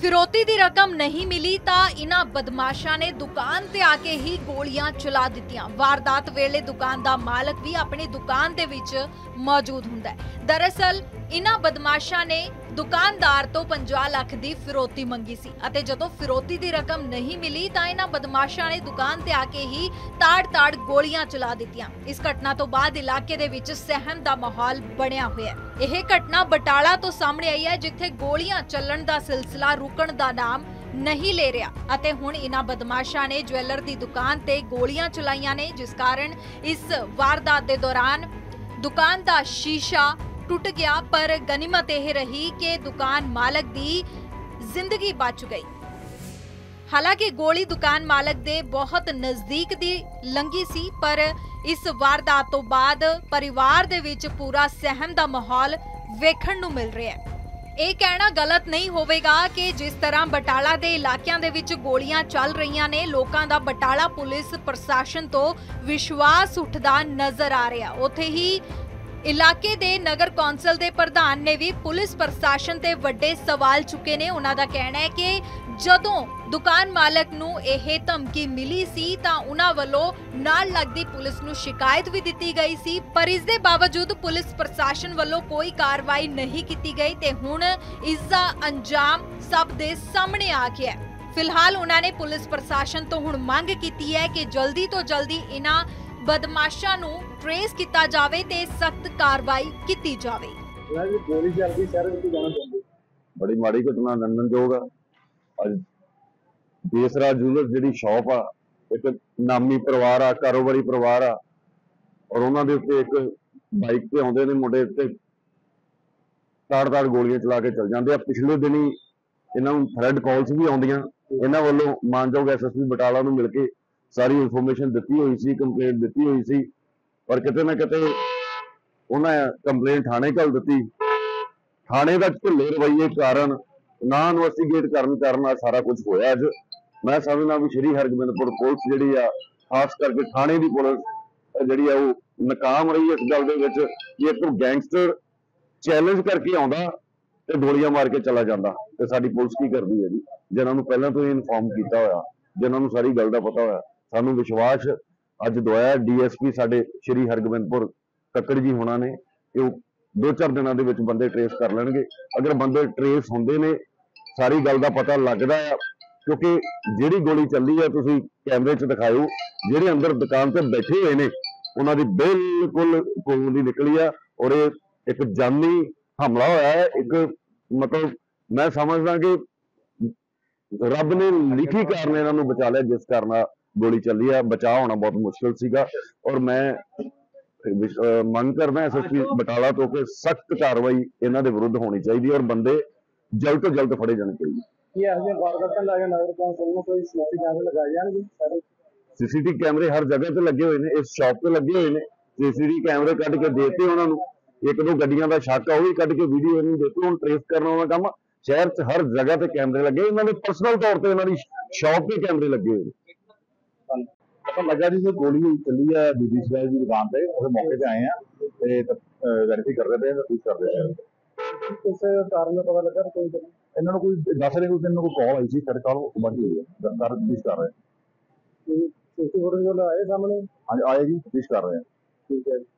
फिरौती दी रकम नहीं मिली तां इन्हां बदमाशां ने दुकान ते आके ही गोलियां चला दित्तियां। वारदात वेले दुकान दा मालक भी अपनी दुकान दे विच मौजूद हुंदा है। दरअसल इन्हां बदमाशां ने दुकानदार तो 50 लाख दी फिरौती मंगी सी अते जदों फिरौती दी रकम नहीं मिली तां इन्हां बदमाशां ने दुकान ते आके ही ताड़-ताड़ गोलियां चला दित्तियां। इस घटना तो बाद इलाके दे विच सहम दा माहौल बनिया होया है। यह घटना बटाला तो सामने आई है जिथे गोलियां चलण दा सिलसिला रुकण दा नाम नहीं ले रहा अते हुण इन्हां बदमाशां ने ज्वैलर दी दुकान ते गोलियां चलाईयां ने जिस कारण इस वारदात दे दौरान दुकान दा शीशा टूट गया पर गनीमत यह रही कि दुकान मालक दी जिंदगी बच गई। हालांकि गोली दुकान मालक दे बहुत नजदीक दी लंघी सी पर इस वारदात तो बाद परिवार दे विच पूरा सहम दा माहौल वेखण नूं मिल रहा है। ਇਹ ਕਹਿਣਾ ਗਲਤ ਨਹੀਂ ਹੋਵੇਗਾ ਕਿ ਜਿਸ ਤਰ੍ਹਾਂ ਬਟਾਲਾ ਦੇ ਇਲਾਕਿਆਂ ਦੇ ਵਿੱਚ ਗੋਲੀਆਂ ਚੱਲ ਰਹੀਆਂ ਨੇ ਲੋਕਾਂ ਦਾ ਬਟਾਲਾ ਪੁਲਿਸ ਪ੍ਰਸ਼ਾਸਨ ਤੋਂ ਵਿਸ਼ਵਾਸ ਉੱਠਦਾ ਨਜ਼ਰ ਆ ਰਿਹਾ। ਉੱਥੇ ਹੀ ਇਲਾਕੇ ਦੇ ਨਗਰ ਕੌਂਸਲ ਦੇ ਪ੍ਰਧਾਨ ਨੇ ਵੀ ਪੁਲਿਸ ਪ੍ਰਸ਼ਾਸਨ ਤੇ ਵੱਡੇ ਸਵਾਲ ਚੁੱਕੇ ਨੇ। ਉਹਨਾਂ ਦਾ ਕਹਿਣਾ ਹੈ ਕਿ ਜਦੋਂ ਦੁਕਾਨ ਮਾਲਕ ਨੂੰ ਇਹ ਧਮਕੀ ਮਿਲੀ ਸੀ ਤਾਂ ਉਹਨਾਂ ਵੱਲੋਂ ਨਾਲ ਲੱਗਦੀ ਪੁਲਿਸ ਨੂੰ ਸ਼ਿਕਾਇਤ ਵੀ ਦਿੱਤੀ ਗਈ ਸੀ ਪਰ ਇਸ ਦੇ ਬਾਵਜੂਦ ਪੁਲਿਸ ਪ੍ਰਸ਼ਾਸਨ ਵੱਲੋਂ ਕੋਈ ਕਾਰਵਾਈ ਨਹੀਂ ਕੀਤੀ ਗਈ ਤੇ ਹੁਣ ਇਸ ਦਾ ਅੰਜਾਮ ਸਭ ਦੇ ਸਾਹਮਣੇ ਆ ਗਿਆ ਹੈ। ਫਿਲਹਾਲ ਉਹਨਾਂ ਨੇ ਪੁਲਿਸ ਪ੍ਰਸ਼ਾਸਨ ਤੋਂ ਹੁਣ ਮੰਗ ਕੀਤੀ ਹੈ ਕਿ ਜਲਦੀ ਤੋਂ ਜਲਦੀ ਇਹਨਾਂ ਬਦਮਾਸ਼ਾਂ ਨੂੰ ट्रेस किया जावे ते सख्त कार्रवाई की जावे। गोली चलती शहर में जाना चाहते बड़ी माड़ी घटना नंदनयोग अज देसरा ज्वेलर्स जिहड़ी शॉप आ एक नामी परिवार आ कारोबारी परिवार आ और उन्होंने उत्ते एक बाइक ते आउंदे ने मुंडे ते ताड़-ताड़ गोलियां चला के चल जाते। पिछले दिन ही इन्हां नूं थ्रेड कॉल्स भी आउंदियां इन्हां वल्लों मानयोग SSP बटाला नूं मिल के सारी इन्फॉर्मेशन दित्ती हुई सी कंप्लेंट दित्ती हुई सी पर किते ना किते उन्हें कंप्लेंट थाने घल दी। थाने का ढिले रवैये कारण ना इन्वेस्टिगेट करने कारण सारा कुछ होया। अज मैं समझना भी श्री हरगोबिंदपुर पुलिस जी खास करके थाने की पुलिस जी नाकाम रही इस गल कि एक गैंगस्टर चैलेंज करके आउंदा ते गोलियां मार के चला जाता तो साडी पुलिस की करती है जी जिन्होंने पहले तो इन्फॉर्म किया होया जिन्होंने सारी गल का पता होया सानू विश्वास अज दवाया DSP साडे श्री हरगोबिंदपुर कक्कड़ जी होना ने 2-4 दिनों के बंदे ट्रेस कर लेंगे। अगर बंदे ट्रेस होंदे ने सारी गल का पता लगता है क्योंकि जिहड़ी गोली चली है तुसीं कैमरे च दिखाओ जिहड़े अंदर दुकान पर बैठे हुए ने उन्हां दी बिल्कुल गोली निकली है और एक जानी हमला होया है। एक मतलब मैं समझदा कि रब ने लिखी कारण इन्हां नूं बचा लिया जिस कारण गोली चली है। बचाव होना बहुत मुश्किल सीगा और मैं मंग करना SSP बटाला तो कि सख्त कार्रवाई इन्हां दे विरुद्ध होनी चाहिए और बंदे जल्द तो जल्द फड़े जाने चाहिए। CCTV कैमरे हर जगह ते लगे हुए ने इस शॉप ते लगे हुए ने CCTV कैमरे कट के देते उन्होंने एक दो गड्डियां का शक है वह भी कट के वीडियो इन्होंने देते हुण ट्रेस करना उन्होंने काम शहर च हर जगह ते कैमरे लगे इन्होंने पर्सनल तौर पर इन्होंने शॉप पे कैमरे लगे हुए पता लगा जी गोली चली है बीबी सिलाई की दुकान पे मौके पे आए हैं वेरीफाई कर रहे थे तफ्तीश कर रहे हैं। किस कारण पता लगा कोई इन्होंने कोई दस रहे कोई कॉल आई थी साढ़े कॉल बंद हुई है दरकार तफ्तीश कर रहे हैं। आए सामने हाँ आए जी तफ्तीश कर रहे हैं। ठीक है।